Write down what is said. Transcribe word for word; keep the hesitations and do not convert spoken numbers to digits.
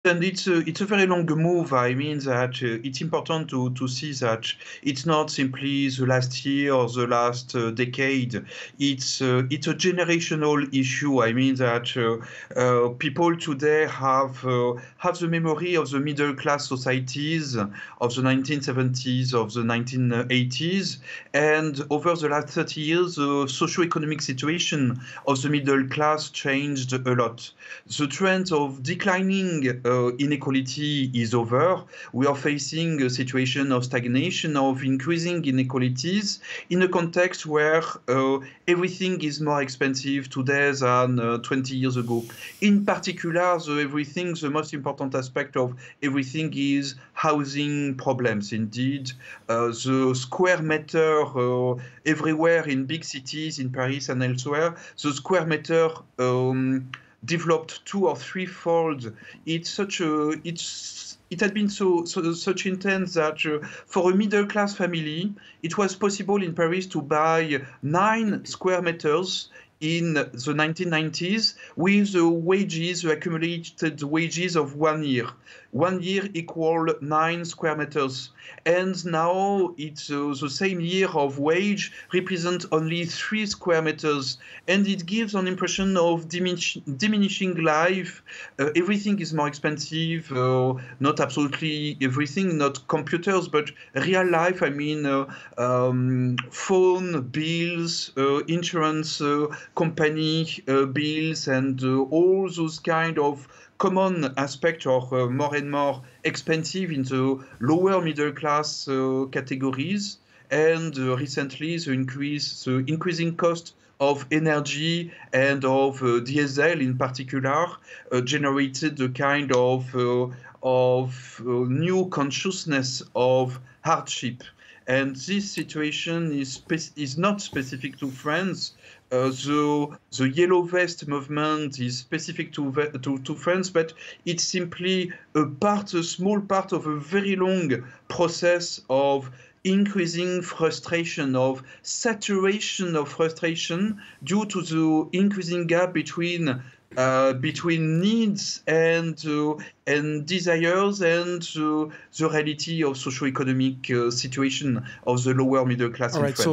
And it's a, it's a very long move. I mean that uh, it's important to, to see that it's not simply the last year or the last uh, decade. It's uh, it's a generational issue. I mean that uh, uh, people today have uh, have the memory of the middle class societies of the nineteen seventies, of the nineteen eighties, and over the last thirty years, the socio-economic situation of the middle class changed a lot. The trend of declining uh, inequality is over. We are facing a situation of stagnation, of increasing inequalities in a context where uh, everything is more expensive today than uh, twenty years ago. In particular, the everything, the most important aspect of everything is housing problems. Indeed, uh, the square meter uh, everywhere in big cities, in Paris and elsewhere, the square meter um, developed two or threefold. It's such a it's it had been so, so such intense that uh, for a middle class family, it was possible in Paris to buy nine square meters in the nineteen nineties with the wages, the accumulated wages of one year. One year equal nine square meters. And now it's uh, the same year of wage represent only three square meters. And it gives an impression of diminish, diminishing life. Uh, everything is more expensive, uh, not absolutely everything, not computers, but real life. I mean, uh, um, phone bills, uh, insurance, uh, company uh, bills, and uh, all those kind of common aspects are uh, more and more expensive in the lower middle class uh, categories. And uh, recently, the increase, the increasing cost of energy and of uh, diesel in particular uh, generated a kind of uh, of uh, new consciousness of hardship. And this situation is is not specific to France. Uh, the, the Yellow Vest movement is specific to, to, to France, but it's simply a part, a small part of a very long process of increasing frustration, of saturation of frustration due to the increasing gap between uh, between needs and uh, and desires and uh, the reality of socio-economic uh, situation of the lower middle class All in right, so France.